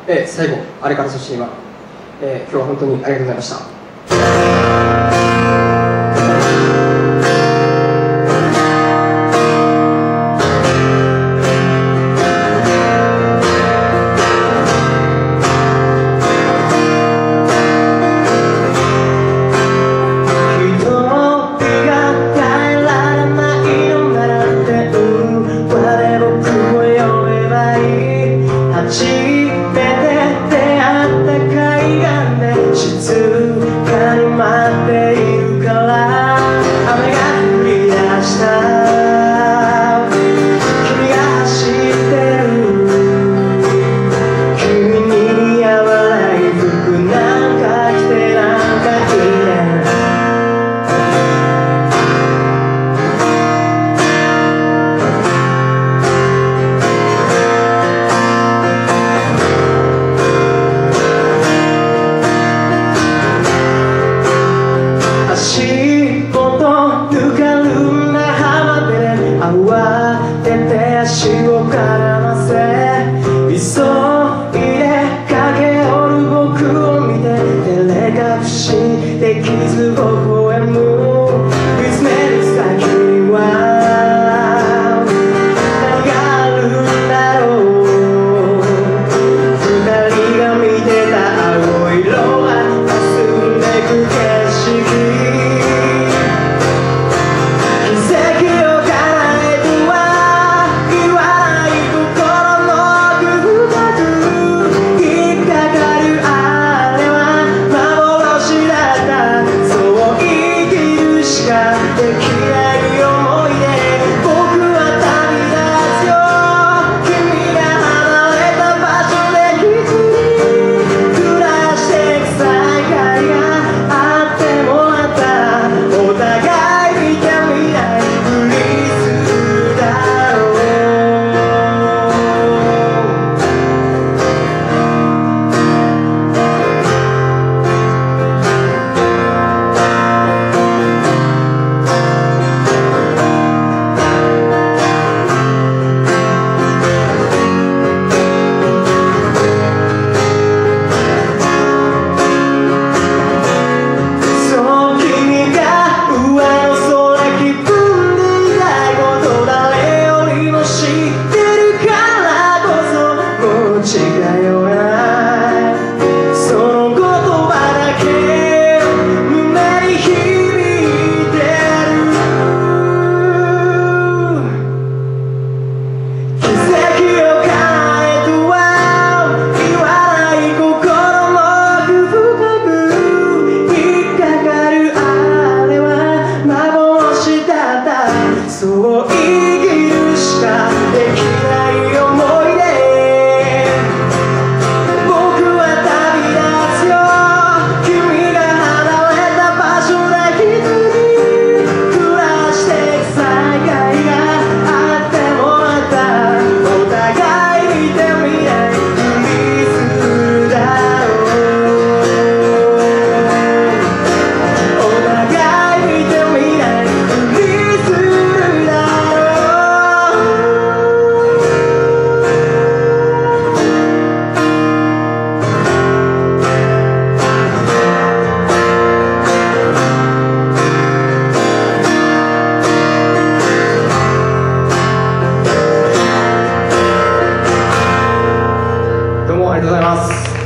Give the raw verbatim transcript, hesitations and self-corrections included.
えー、最後、あれからそして今、えー、今日は本当にありがとうございました。足を絡ませ急いで駆け寄る僕を見て照れ隠しできず微笑む見つめる先には何があるんだろう。二人が見てた青い色は霞んでく景色そう言い切るしかできない思い出僕は旅立つよ君が離れた場所で一人暮らしていく再会があってもまたお互い見てみないフリーズだろうお互い見てみないフリーズどうもありがとうございます。